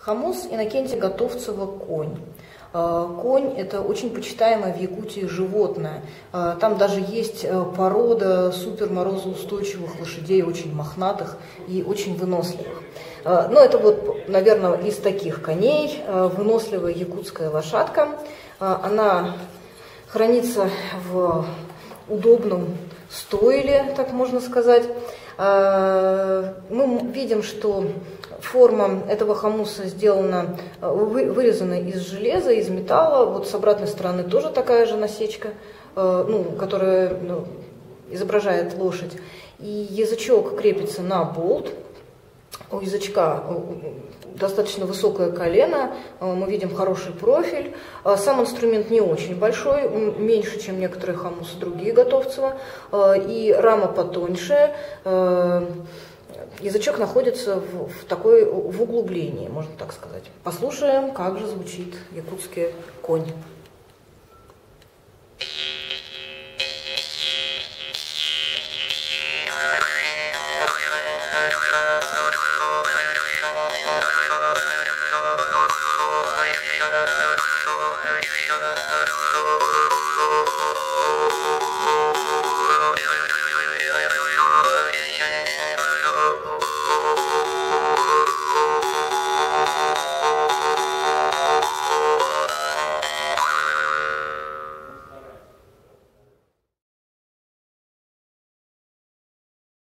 Хамус Иннокентия Готовцева «Конь». Конь – это очень почитаемое в Якутии животное. Там даже есть порода суперморозоустойчивых лошадей, очень мохнатых и очень выносливых. Но это вот, наверное, из таких коней выносливая якутская лошадка. Она хранится в удобном стойле, так можно сказать. Мы видим, что форма этого хамуса сделана, вырезана из железа, из металла. Вот с обратной стороны тоже такая же насечка, которая изображает лошадь. И язычок крепится на болт. У язычка достаточно высокое колено, мы видим хороший профиль. Сам инструмент не очень большой, меньше, чем некоторые хамусы другие Готовцева, и рама потоньше. Язычок находится в углублении, можно так сказать. Послушаем, как же звучит якутский конь.